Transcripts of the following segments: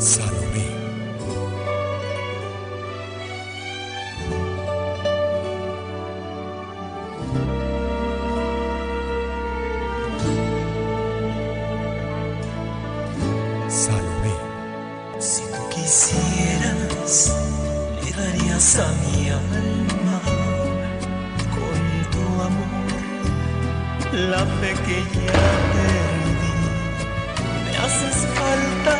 Salomé. Salomé. Si tú quisieras, le darías a mi alma con tu amor la fe que ya perdí. Me haces falta,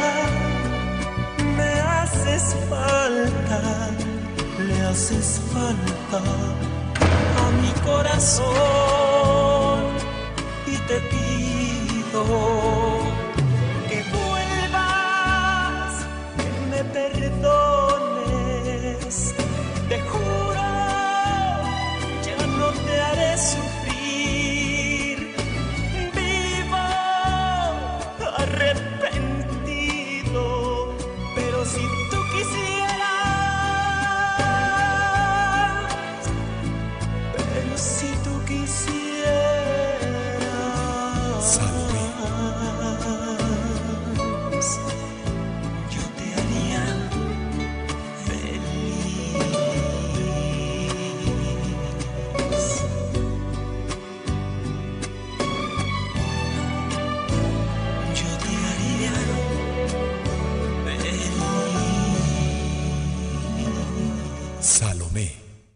le haces falta a mi corazón y te pido que vuelvas, que me perdones. Te juro, ya no te haré sufrir. Vivo arrepentido, pero si tú quisieras, pero si tú quisieras, Salomé. yo te haría feliz. Yo te haría feliz. Salomé.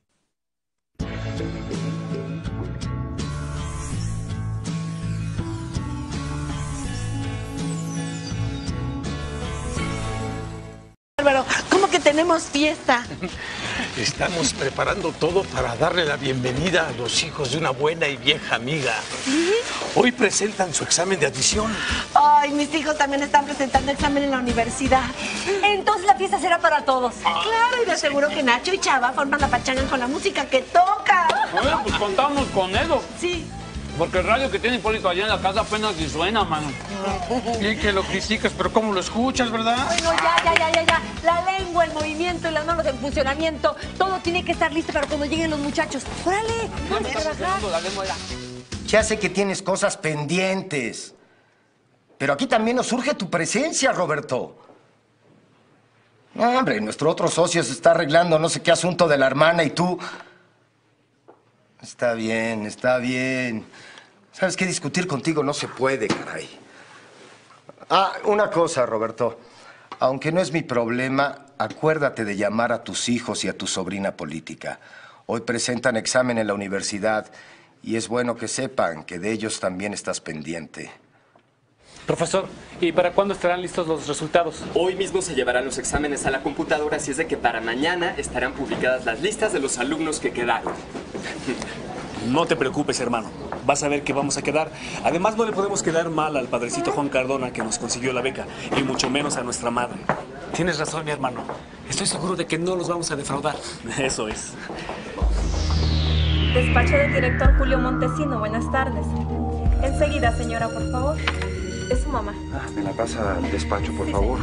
Álvaro, ¿cómo que tenemos fiesta? Estamos preparando todo para darle la bienvenida a los hijos de una buena y vieja amiga. ¿Sí? Hoy presentan su examen de admisión. Ay, mis hijos también están presentando examen en la universidad. Entonces la fiesta será para todos. Claro, y de seguro que Nacho y Chava forman la pachanga con la música que toca. Bueno, pues contamos con eso. Sí. Porque el radio que tiene Hipólito allá en la casa apenas si suena, mano. Y que lo criticas, pero ¿cómo lo escuchas, verdad? Bueno, ya. La lengua, el movimiento y las manos en funcionamiento. Todo tiene que estar listo para cuando lleguen los muchachos. ¡Órale! ¡Vamos a trabajar! Ya sé que tienes cosas pendientes. Pero aquí también nos surge tu presencia, Roberto. No, hombre, nuestro otro socio se está arreglando no sé qué asunto de la hermana y tú... Está bien, está bien. ¿Sabes qué? Discutir contigo no se puede, caray. Ah, una cosa, Roberto. Aunque no es mi problema, acuérdate de llamar a tus hijos y a tu sobrina política. Hoy presentan examen en la universidad y es bueno que sepan que de ellos también estás pendiente. Profesor, ¿y para cuándo estarán listos los resultados? Hoy mismo se llevarán los exámenes a la computadora, así es de que para mañana estarán publicadas las listas de los alumnos que quedaron. No te preocupes, hermano. Vas a ver que vamos a quedar. Además, no le podemos quedar mal al padrecito Juan Cardona que nos consiguió la beca, y mucho menos a nuestra madre. Tienes razón, mi hermano. Estoy seguro de que no los vamos a defraudar. Eso es. Despacho del director Julio Montesino, buenas tardes. Enseguida, señora, por favor. Es su mamá. Me la pasa al despacho, por favor.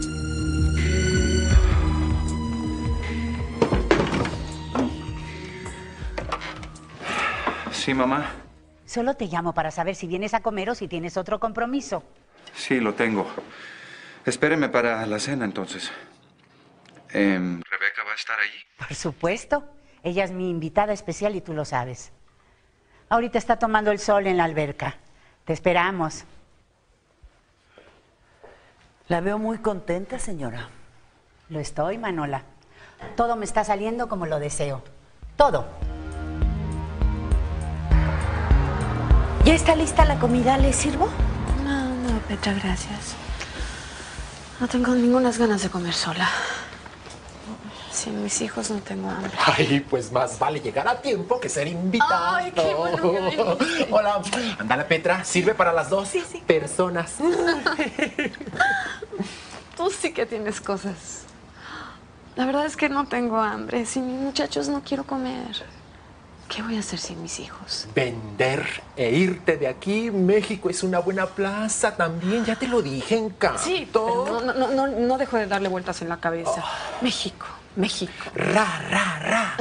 Sí, mamá. Solo te llamo para saber si vienes a comer o si tienes otro compromiso. Sí, lo tengo. Espéreme para la cena, entonces. ¿Rebeca va a estar allí? Por supuesto. Ella es mi invitada especial y tú lo sabes. Ahorita está tomando el sol en la alberca. Te esperamos. La veo muy contenta, señora. Lo estoy, Manola. Todo me está saliendo como lo deseo. Todo. ¿Ya está lista la comida? ¿Le sirvo? No, Petra, gracias. No tengo ninguna ganas de comer sola. Sin mis hijos no tengo hambre. Ay, pues más vale llegar a tiempo que ser invitado. Ay, qué bueno que me dijiste. Hola, ándale, Petra, ¿sirve para las dos personas? Tú sí que tienes cosas. La verdad es que no tengo hambre. Sin mis muchachos no quiero comer. ¿Qué voy a hacer sin mis hijos? Vender e irte de aquí. México es una buena plaza también. Ya te lo dije, Encanto. Sí, pero no dejo de darle vueltas en la cabeza. México. Ra.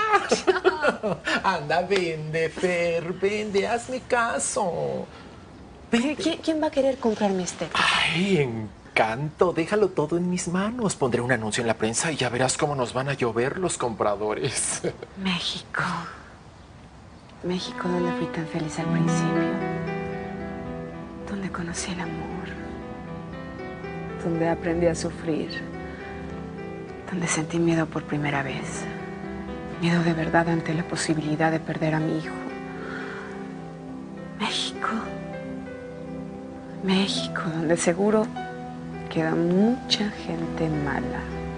Anda, vende, Fer, vende, hazme caso. ¿Quién va a querer comprarme este? Ay, Encanto, déjalo todo en mis manos. Pondré un anuncio en la prensa y ya verás cómo nos van a llover los compradores. México. México, donde fui tan feliz al principio. Donde conocí el amor. Donde aprendí a sufrir. Donde sentí miedo por primera vez. Miedo de verdad ante la posibilidad de perder a mi hijo. México. México, donde seguro queda mucha gente mala.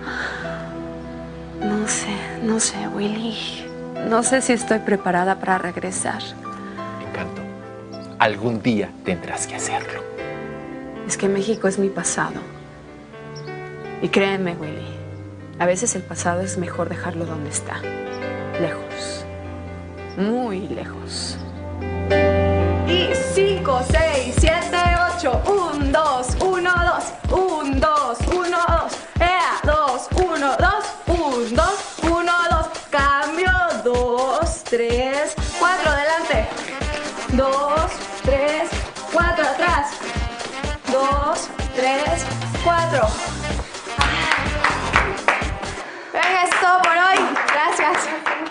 No sé, Willy. No sé si estoy preparada para regresar. Encanto, algún día tendrás que hacerlo. Es que México es mi pasado. Y créeme, Willy, a veces el pasado es mejor dejarlo donde está. Lejos. Muy lejos. Y 5, 6, 7, 8. 1, 2, 1, 2. 1, 2, 1, 2. ¡Ea! 2, 1, 2. 1, 2, 1, 2. Cambio. 2, 3, 4. Adelante. 2, 3, 4. Atrás. 2, 3, 4. Es todo por hoy. Gracias.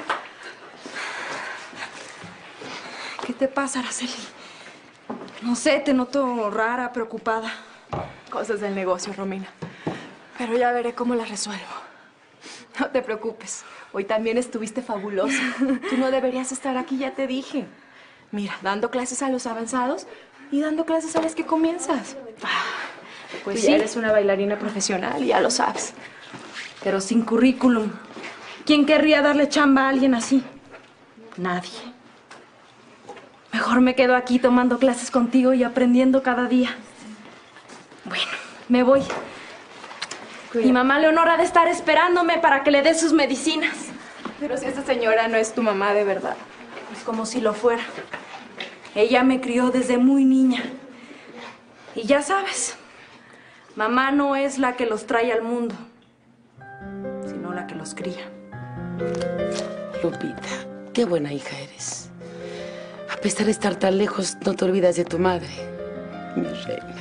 ¿Qué te pasa, Araceli? No sé, te noto rara, preocupada. Cosas del negocio, Romina. Pero ya veré cómo las resuelvo. No te preocupes. Hoy también estuviste fabulosa. Tú no deberías estar aquí, ya te dije. Mira, dando clases a los avanzados y dando clases a los que comienzas. Pues Tú sí, ya eres una bailarina profesional y ya lo sabes. Pero sin currículum. ¿Quién querría darle chamba a alguien así? Nadie. Mejor me quedo aquí tomando clases contigo y aprendiendo cada día. Bueno, me voy. Mi mamá Leonora ha de estar esperándome para que le dé sus medicinas. Pero si esta señora no es tu mamá de verdad. Pues como si lo fuera. Ella me crió desde muy niña. Y ya sabes, mamá no es la que los trae al mundo, sino la que los cría. Lupita, qué buena hija eres. A pesar de estar tan lejos, no te olvidas de tu madre, mi reina.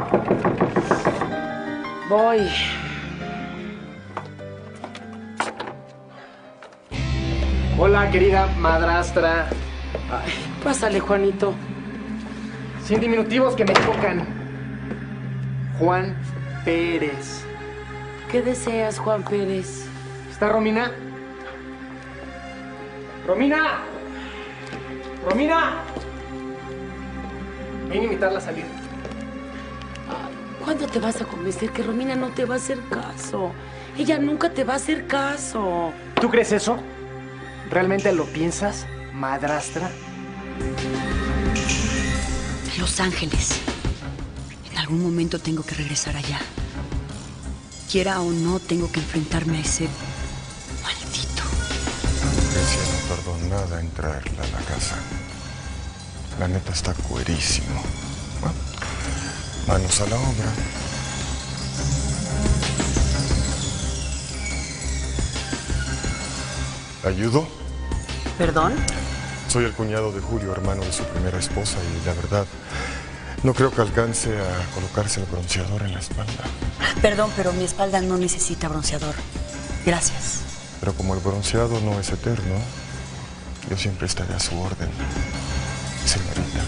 Voy. Hola, querida madrastra. Ay, pásale, Juanito. Sin diminutivos que me tocan. Juan Pérez. ¿Qué deseas, Juan Pérez? ¿Está Romina? ¡Romina! ¡Romina! Ven a invitarla a salir. ¿Cuándo te vas a convencer que Romina no te va a hacer caso? Ella nunca te va a hacer caso. ¿Tú crees eso? ¿Realmente lo piensas, madrastra? Los Ángeles. En algún momento tengo que regresar allá. Quiera o no, tengo que enfrentarme a ese maldito. Grecia no tardó nada en traerla a la casa. La neta está cuerísimo. Bueno, manos a la obra. ¿Ayudo? ¿Perdón? Soy el cuñado de Julio, hermano de su primera esposa, y la verdad, no creo que alcance a colocarse el bronceador en la espalda. Perdón, pero mi espalda no necesita bronceador. Gracias. Pero como el bronceado no es eterno, yo siempre estaré a su orden, señorita.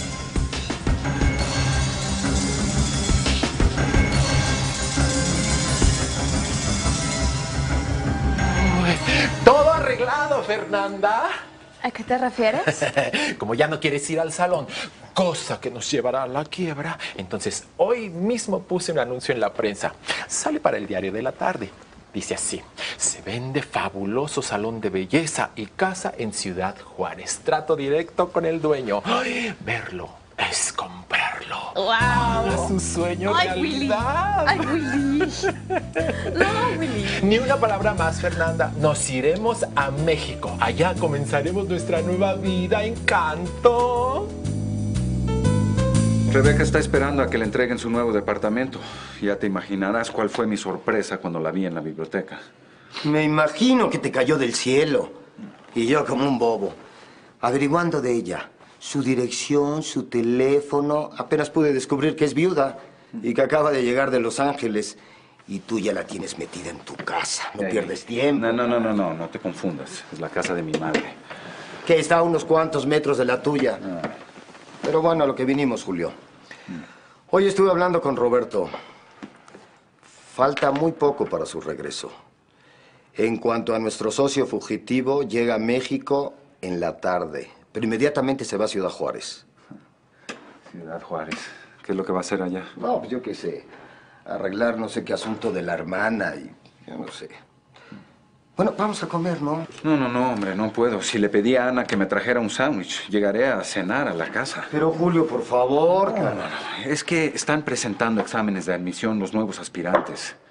Todo arreglado, Fernanda. ¿A qué te refieres? Como ya no quieres ir al salón, cosa que nos llevará a la quiebra, entonces hoy mismo puse un anuncio en la prensa. Sale para el diario de la tarde. Dice así: se vende fabuloso salón de belleza y casa en Ciudad Juárez. Trato directo con el dueño. ¡Ay! Verlo es comprarlo. ¡Wow! Es un sueño ¡Ay, realidad. Willy! ¡Ay, Willy! No, Willy. Ni una palabra más, Fernanda. Nos iremos a México. Allá comenzaremos nuestra nueva vida. ¡Encanto! Rebeca está esperando a que le entreguen su nuevo departamento. Ya te imaginarás cuál fue mi sorpresa cuando la vi en la biblioteca. Me imagino que te cayó del cielo. Y yo como un bobo, averiguando de ella. Su dirección, su teléfono. Apenas pude descubrir que es viuda. Y que acaba de llegar de Los Ángeles y tú ya la tienes metida en tu casa. No pierdes tiempo. No te confundas. Es la casa de mi madre. Que está a unos cuantos metros de la tuya. Pero bueno, a lo que vinimos, Julio. Hoy estuve hablando con Roberto. Falta muy poco para su regreso. En cuanto a nuestro socio fugitivo, llega a México en la tarde. Pero inmediatamente se va a Ciudad Juárez. Ciudad Juárez. ¿Qué es lo que va a hacer allá? No, pues yo qué sé. Arreglar no sé qué asunto de la hermana y... yo no sé. Bueno, vamos a comer, ¿no? No, hombre, no puedo. Si le pedí a Ana que me trajera un sándwich, llegaré a cenar a la casa. Pero, Julio, por favor. No. Es que están presentando exámenes de admisión los nuevos aspirantes.